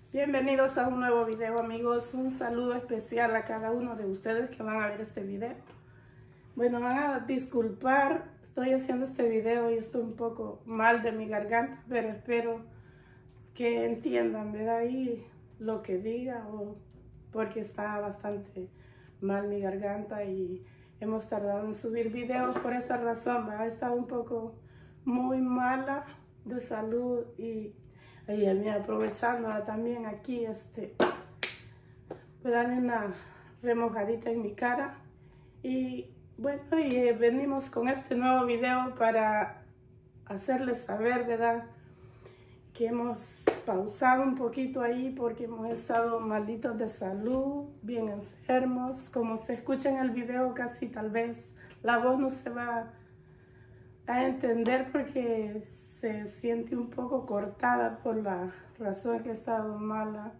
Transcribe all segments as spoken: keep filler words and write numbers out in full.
Bienvenidos a un nuevo video, amigos. Un saludo especial a cada uno de ustedes que van a ver este video. Bueno, van a disculpar, estoy haciendo este video y estoy un poco mal de mi garganta, pero espero que entiendan, ¿verdad? Y lo que diga, o porque está bastante mal mi garganta y hemos tardado en subir videos por esa razón, ¿verdad? He estado un poco muy mala de salud y y él me aprovechando también aquí, este, voy a darle una remojadita en mi cara. Y bueno, y eh, venimos con este nuevo video para hacerles saber, ¿verdad? Que hemos pausado un poquito ahí porque hemos estado malitos de salud, bien enfermos. Como se escucha en el video, casi tal vez la voz no se va a entender porque se siente un poco cortada por la razón que he estado mala.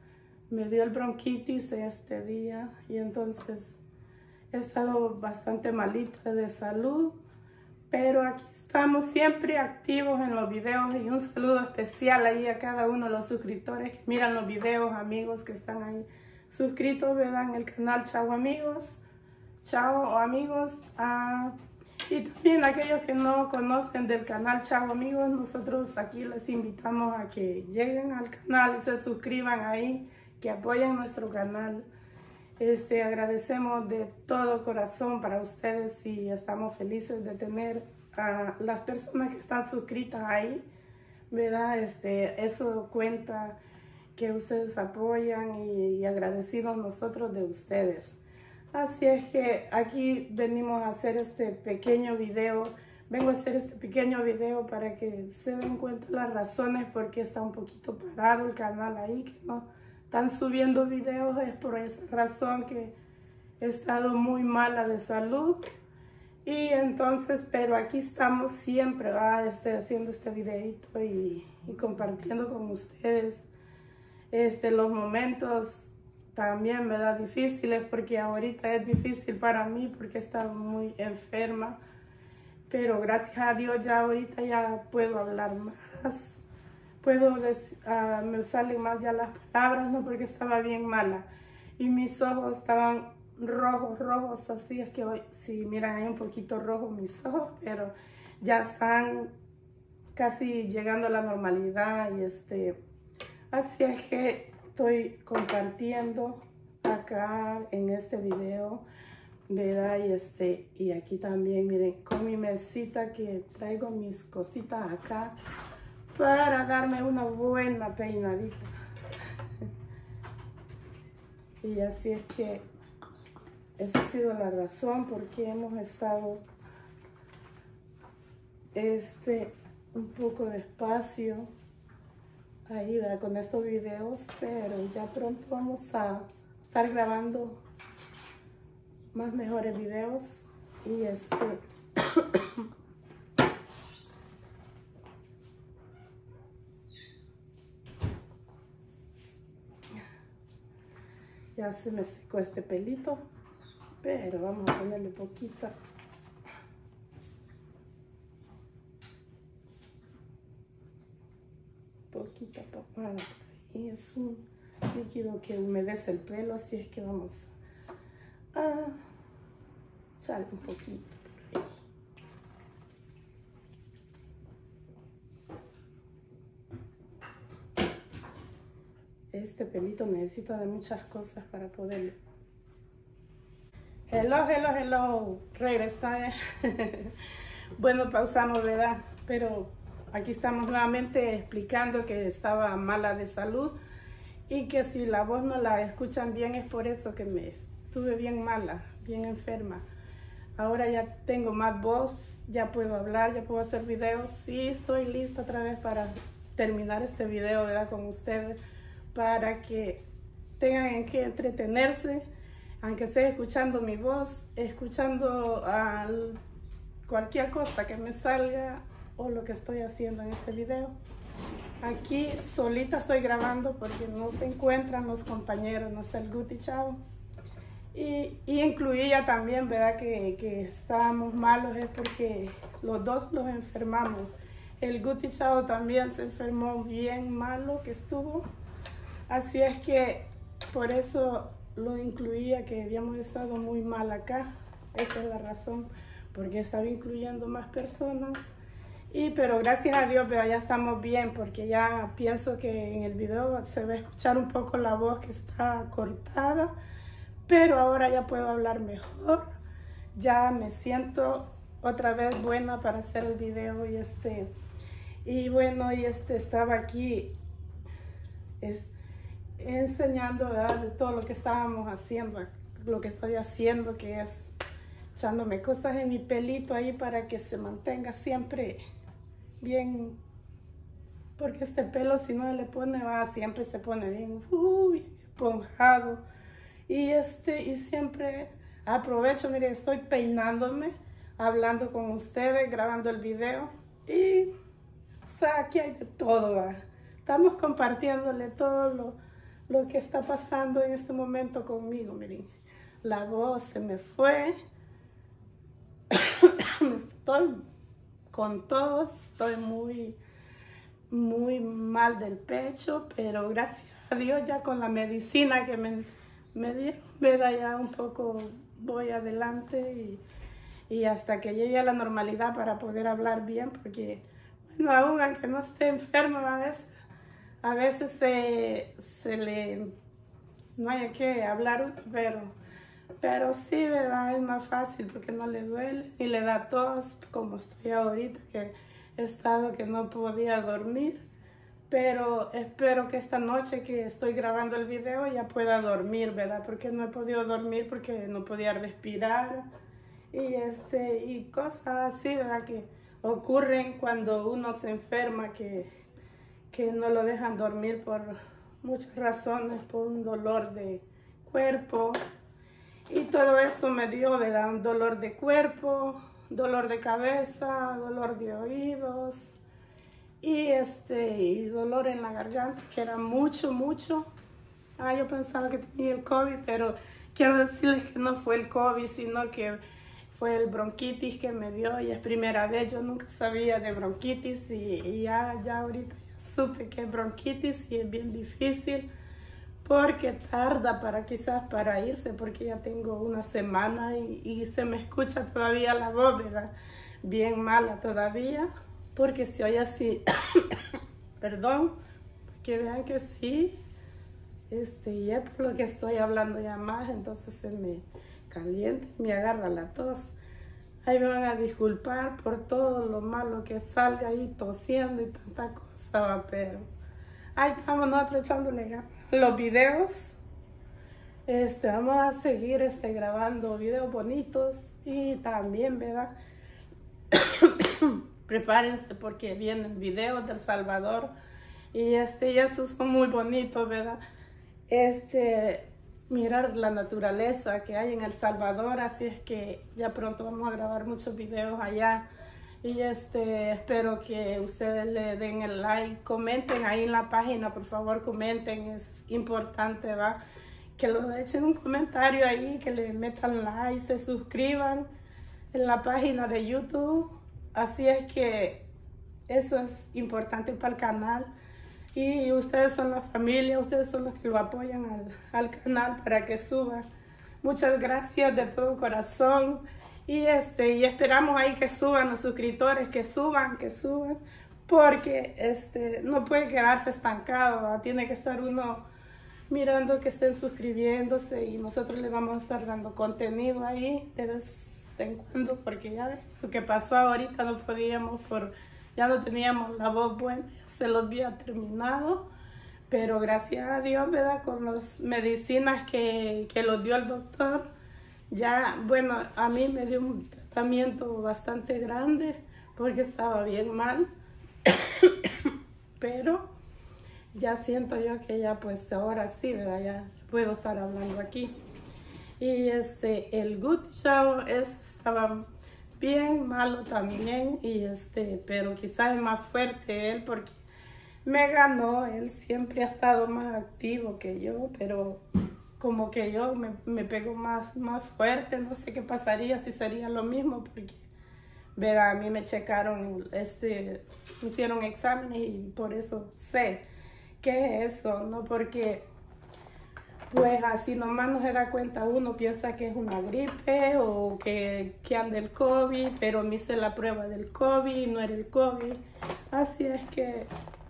Me dio el bronquitis este día y entonces he estado bastante malita de salud, pero aquí estamos siempre activos en los videos y un saludo especial ahí a cada uno de los suscriptores que miran los videos, amigos que están ahí suscritos, ¿verdad? En el canal Chao Amigos, Chao Amigos. Ah, Y también aquellos que no conocen del canal Chao Amigos, nosotros aquí les invitamos a que lleguen al canal y se suscriban ahí, que apoyen nuestro canal. Este, agradecemos de todo corazón para ustedes y estamos felices de tener a las personas que están suscritas ahí, ¿verdad? Este, eso cuenta que ustedes apoyan y, y agradecidos nosotros de ustedes. Así es que aquí venimos a hacer este pequeño video. Vengo a hacer este pequeño video para que se den cuenta las razones por qué está un poquito parado el canal ahí, que no están subiendo videos. Es por esa razón que he estado muy mala de salud. Y entonces, pero aquí estamos siempre, ¿verdad? Este, haciendo este videito y, y compartiendo con ustedes este, los momentos también, ¿verdad? Difíciles, porque ahorita es difícil para mí porque estaba muy enferma, pero gracias a Dios ya ahorita ya puedo hablar más, puedo decir, uh, me salen más ya las palabras, no, porque estaba bien mala y mis ojos estaban rojos, rojos, así es que hoy, si miran ahí un poquito rojos mis ojos, pero ya están casi llegando a la normalidad y este, así es que estoy compartiendo acá en este video, ¿verdad? Y, este, y aquí también, miren, con mi mesita que traigo mis cositas acá para darme una buena peinadita. Y así es que esa ha sido la razón por qué hemos estado este, un poco despacio ahí, ¿verdad? Con estos videos, pero ya pronto vamos a estar grabando más mejores videos y este ya se me secó este pelito, pero vamos a ponerle poquita poquita pomada por ahí. Es un líquido que humedece el pelo, así es que vamos a echar un poquito por ahí. Este pelito necesita de muchas cosas para poder. Hello, hello, hello. Regresé. Bueno, pausamos, ¿verdad? Pero aquí estamos nuevamente explicando que estaba mala de salud y que si la voz no la escuchan bien es por eso que me estuve bien mala, bien enferma. Ahora ya tengo más voz, ya puedo hablar, ya puedo hacer videos y estoy lista otra vez para terminar este video, ¿verdad? Con ustedes, para que tengan en qué entretenerse, aunque esté escuchando mi voz, escuchando al, cualquier cosa que me salga o lo que estoy haciendo en este video. Aquí solita estoy grabando porque no se encuentran los compañeros, no está el Guti Chao. Y, y incluía también, ¿verdad? Que, que estábamos malos, es porque los dos los enfermamos. El Guti Chao también se enfermó bien malo que estuvo. Así es que por eso lo incluía, que habíamos estado muy mal acá. Esa es la razón, porque estaba incluyendo más personas. Y pero gracias a Dios, pero ya estamos bien, porque ya pienso que en el video se va a escuchar un poco la voz que está cortada, pero ahora ya puedo hablar mejor. Ya me siento otra vez buena para hacer el video y este y bueno, y este estaba aquí es, enseñando, ¿verdad?, de todo lo que estábamos haciendo, lo que estoy haciendo, que es echándome cosas en mi pelito ahí para que se mantenga siempre bien, porque este pelo si no le pone, va, siempre se pone bien, uh, bien esponjado. Y este, y siempre aprovecho, mire, estoy peinándome, hablando con ustedes, grabando el video. Y, o sea, aquí hay de todo, ¿va? Estamos compartiéndole todo lo, lo que está pasando en este momento conmigo, miren. La voz se me fue. Estoy con tos, estoy muy, muy mal del pecho, pero gracias a Dios ya con la medicina que me, me dieron, me da ya un poco, voy adelante y, y hasta que llegue a la normalidad para poder hablar bien, porque bueno, aún aunque no esté enfermo, a veces, a veces se, se le, no hay que hablar, pero... Pero sí, ¿verdad? Es más fácil porque no le duele y le da tos, como estoy ahorita, que he estado que no podía dormir. Pero espero que esta noche que estoy grabando el video ya pueda dormir, ¿verdad? Porque no he podido dormir porque no podía respirar y, este, y cosas así, ¿verdad? Que ocurren cuando uno se enferma, que, que no lo dejan dormir por muchas razones, por un dolor de cuerpo. Y todo eso me dio, ¿verdad?, un dolor de cuerpo, dolor de cabeza, dolor de oídos y, este, y dolor en la garganta, que era mucho, mucho. Ah, yo pensaba que tenía el COVID, pero quiero decirles que no fue el COVID, sino que fue el bronquitis que me dio y es primera vez. Yo nunca sabía de bronquitis y, y ya, ya ahorita ya supe que es bronquitis y es bien difícil. Porque tarda para quizás para irse, porque ya tengo una semana y, y se me escucha todavía la voz, ¿verdad? Bien mala todavía, porque se oye así, perdón, que vean que sí, este, y es por lo que estoy hablando ya más, entonces se me calienta y me agarra la tos. Ahí me van a disculpar por todo lo malo que salga ahí tosiendo y tanta cosa, ¿va? Pero ahí estamos nosotros echándole ganas. Los videos, este, vamos a seguir este, grabando videos bonitos y también, ¿verdad? Prepárense porque vienen videos del Salvador y, este, y esos son muy bonitos, ¿verdad? Este, mirar la naturaleza que hay en El Salvador, así es que ya pronto vamos a grabar muchos videos allá. Y este, espero que ustedes le den el like, comenten ahí en la página, por favor comenten, es importante, ¿va? Que lo echen un comentario ahí, que le metan like, se suscriban en la página de YouTube. Así es que eso es importante para el canal. Y ustedes son la familia, ustedes son los que lo apoyan al, al canal para que suba. Muchas gracias de todo corazón. Y, este, y esperamos ahí que suban los suscriptores, que suban, que suban, porque este, no puede quedarse estancado, ¿va? Tiene que estar uno mirando que estén suscribiéndose y nosotros les vamos a estar dando contenido ahí de vez en cuando, porque ya ven lo que pasó ahorita, no podíamos, por, ya no teníamos la voz buena, se los había terminado, pero gracias a Dios, ¿verdad?, con las medicinas que, que los dio el doctor. Ya, bueno, a mí me dio un tratamiento bastante grande porque estaba bien mal, pero ya siento yo que ya pues ahora sí, ¿verdad? Ya puedo estar hablando aquí. Y este, el Good Show es, estaba bien malo también, y este, pero quizás es más fuerte él porque me ganó, él siempre ha estado más activo que yo, pero... como que yo me, me pego más, más fuerte, no sé qué pasaría, si sería lo mismo, porque, verá, a mí me checaron, este, me hicieron exámenes y por eso sé qué es eso, no porque pues así nomás no se da cuenta uno, piensa que es una gripe o que, que anda el COVID, pero me hice la prueba del COVID y no era el COVID. Así es que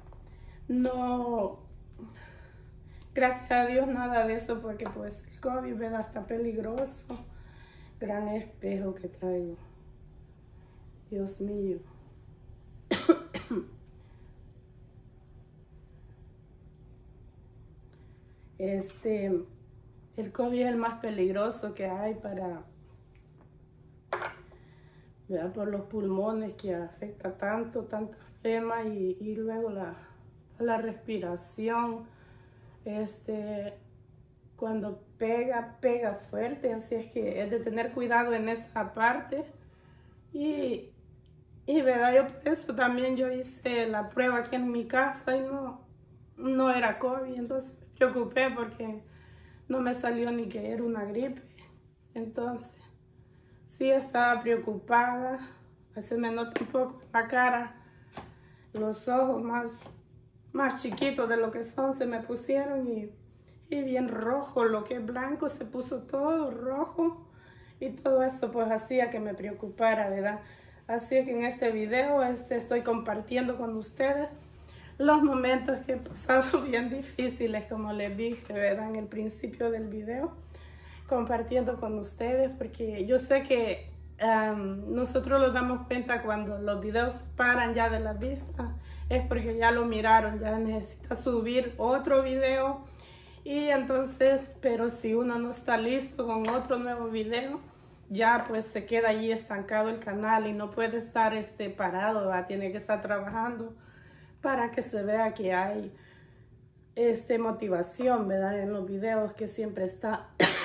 no, gracias a Dios nada de eso, porque pues el COVID, ¿verdad? Está peligroso. Gran espejo que traigo. Dios mío. Este, el COVID es el más peligroso que hay para, ¿verdad? Por los pulmones, que afecta tanto, tanta flema y, y luego la, la respiración. Este, cuando pega, pega fuerte, así es que es de tener cuidado en esa parte. Y, y ¿verdad? Yo por eso también yo hice la prueba aquí en mi casa y no, no era COVID, entonces me preocupé porque no me salió ni que era una gripe. Entonces, sí estaba preocupada, a veces me nota un poco la cara, los ojos más, más chiquitos de lo que son se me pusieron y, y bien rojo, lo que es blanco se puso todo rojo y todo eso pues hacía que me preocupara, ¿verdad? Así que en este video este, estoy compartiendo con ustedes los momentos que he pasado bien difíciles, como les dije, ¿verdad? En el principio del video, compartiendo con ustedes, porque yo sé que um, nosotros nos damos cuenta cuando los videos paran ya de la vista, es porque ya lo miraron, ya necesita subir otro video, y entonces, pero si uno no está listo con otro nuevo video, ya pues se queda allí estancado el canal y no puede estar este, parado, ¿verdad? Tiene que estar trabajando para que se vea que hay este, motivación, ¿verdad? En los videos, que siempre está,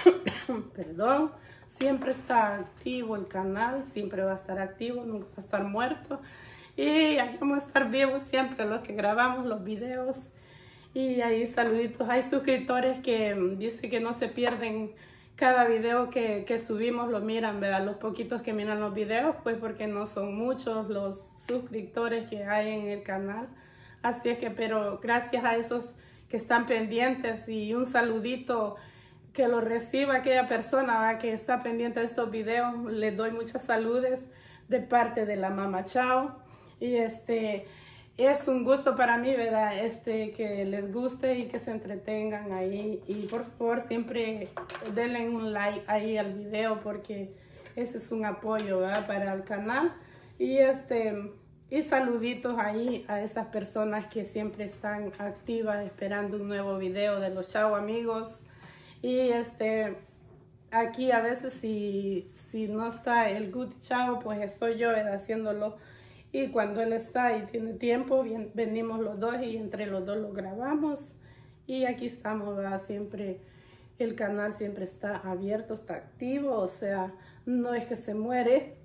perdón, siempre está activo el canal, siempre va a estar activo, nunca va a estar muerto. Y aquí vamos a estar vivos siempre los que grabamos los videos. Y ahí saluditos, hay suscriptores que dicen que no se pierden cada video que, que subimos, lo miran, ¿verdad? Los poquitos que miran los videos, pues porque no son muchos los suscriptores que hay en el canal. Así es que, pero gracias a esos que están pendientes, y un saludito que lo reciba aquella persona, ¿verdad?, que está pendiente de estos videos. Les doy muchas saludes de parte de la Mamá Chao. Y este, es un gusto para mí, ¿verdad?, este, que les guste y que se entretengan ahí. Y por favor, siempre denle un like ahí al video, porque ese es un apoyo, ¿verdad?, para el canal. Y este... Y saluditos ahí a esas personas que siempre están activas esperando un nuevo video de los Chao amigos. Y este, aquí a veces si, si no está el Good Chao, pues estoy yo haciéndolo. Y cuando él está y tiene tiempo, bien, venimos los dos y entre los dos lo grabamos. Y aquí estamos, ¿verdad? Siempre el canal siempre está abierto, está activo. O sea, no es que se muere,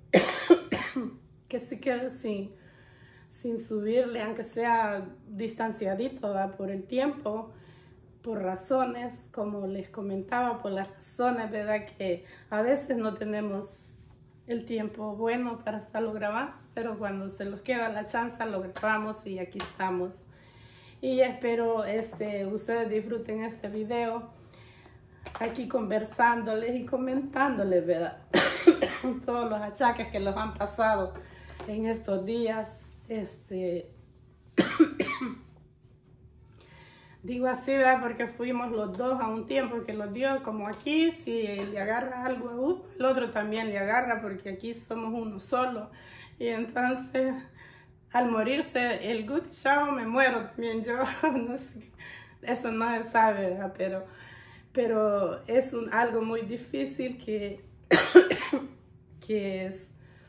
que se quede sin... sin subirle, aunque sea distanciadito, ¿verdad?, por el tiempo, por razones, como les comentaba, por las razones, ¿verdad?, que a veces no tenemos el tiempo bueno para estarlo grabando, pero cuando se nos queda la chance lo grabamos y aquí estamos. Y espero este, ustedes disfruten este video, aquí conversándoles y comentándoles, ¿verdad?, todos los achaques que los han pasado en estos días. Este, digo así, ¿verdad?, porque fuimos los dos a un tiempo que los dio, como aquí, si le agarra algo a uno, el otro también le agarra, porque aquí somos uno solo. Y entonces, al morirse el Good Chao, me muero también yo. No sé, eso no se sabe, ¿verdad?, pero, pero es un, algo muy difícil que, que es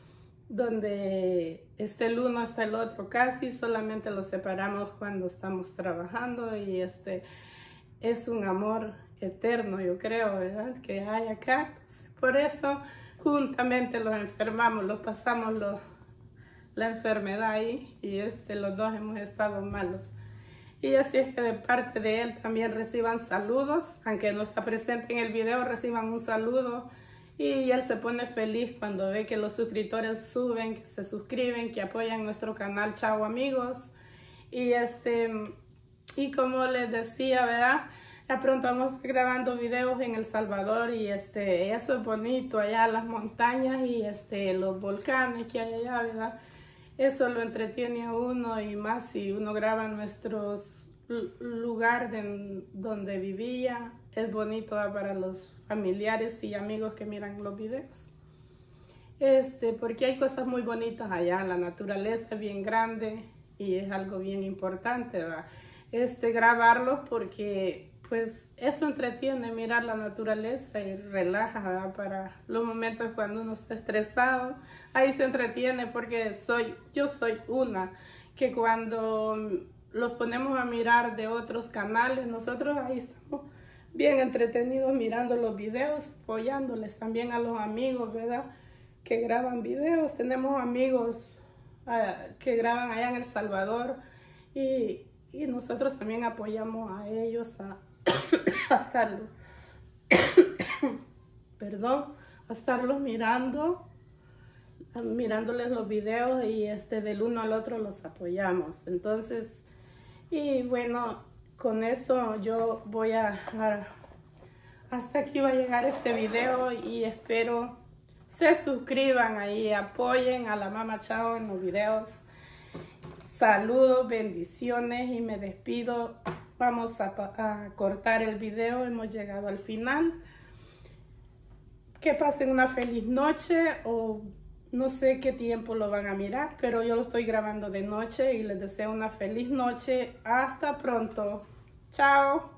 donde está el uno, está el otro, casi solamente los separamos cuando estamos trabajando, y este es un amor eterno, yo creo, ¿verdad?, que hay acá. Por eso juntamente los enfermamos, los pasamos los, la enfermedad ahí, y este, los dos hemos estado malos. Y así es que de parte de él también reciban saludos, aunque no está presente en el video, reciban un saludo. Y él se pone feliz cuando ve que los suscriptores suben, que se suscriben, que apoyan nuestro canal Chao amigos. Y este y como les decía, ¿verdad?, Ya pronto vamos a estar grabando videos en El Salvador y este, eso es bonito, allá las montañas y este, los volcanes que hay allá, ¿verdad? Eso lo entretiene a uno y más si uno graba nuestros lugares donde vivía. Es bonito, ¿verdad? Para los familiares y amigos que miran los videos. Este, porque hay cosas muy bonitas allá, la naturaleza es bien grande y es algo bien importante, ¿verdad? Este, grabarlos porque pues eso entretiene, mirar la naturaleza y relaja, ¿verdad? Para los momentos cuando uno está estresado, ahí se entretiene porque soy, yo soy una que cuando los ponemos a mirar de otros canales, nosotros ahí estamos bien entretenidos mirando los videos, apoyándoles también a los amigos, ¿verdad? Que graban videos. Tenemos amigos uh, que graban allá en El Salvador y, y nosotros también apoyamos a ellos a, a estarlos, perdón, a estarlos mirando, mirándoles los videos y este, del uno al otro los apoyamos. Entonces, y bueno, con esto yo voy a, a hasta aquí va a llegar este video y espero se suscriban ahí, apoyen a la Mama Chao en los videos. Saludos, bendiciones y me despido. Vamos a, a cortar el video, hemos llegado al final. Que pasen una feliz noche o no sé qué tiempo lo van a mirar, pero yo lo estoy grabando de noche y les deseo una feliz noche. Hasta pronto. Chao.